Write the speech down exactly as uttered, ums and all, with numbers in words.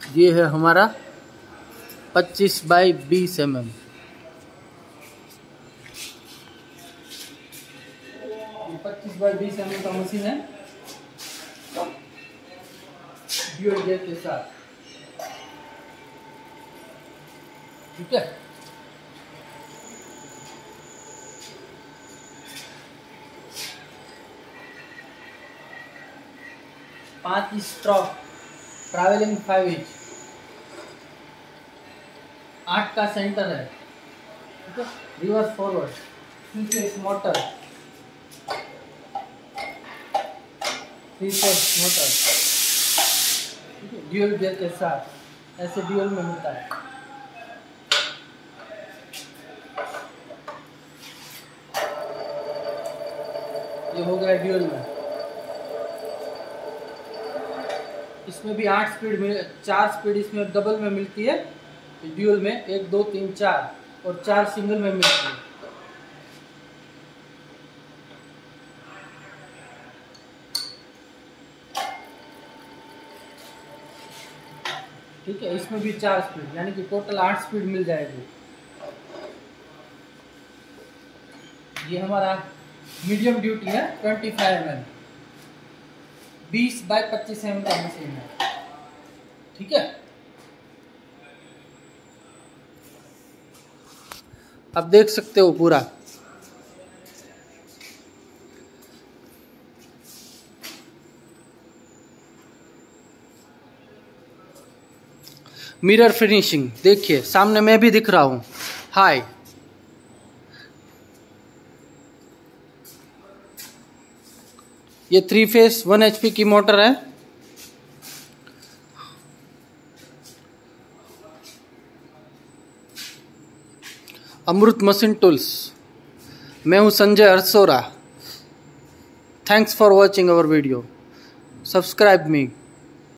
ये है हमारा पच्चीस बाई बीस एम एम। पच्चीस बाई बीस एम एम का मशीन है ड्यूल गेयर के साथ। ठीक है, पांच स्ट्रोक ट्रैवलिंग फाइव इंच, आठ का सेंटर है। ठीक है, reverse forward, three phase motor, three phase motor, dual gear के साथ। ऐसे ड्यूल में मिलता है। ये हो गया ड्यूल में। इसमें भी आठ स्पीड में, चार स्पीड इसमें डबल में मिलती है ड्यूल में, एक दो तीन चार, और चार सिंगल में मिलती है। ठीक है, इसमें भी चार स्पीड, यानी कि टोटल आठ स्पीड मिल जाएगी। ये हमारा मीडियम ड्यूटी है, ट्वेंटी फाइव एम एम, बीस बाई पच्चीस एम एम का मशीन है। ठीक है, आप देख सकते हो पूरा। मिरर फिनिशिंग देखिए, सामने मैं भी दिख रहा हूं। हाय, ये थ्री फेस वन एचपी की मोटर है। Amrit machine tools. मैं हूं Sanjay Harsora. Thanks for watching our video. Subscribe me.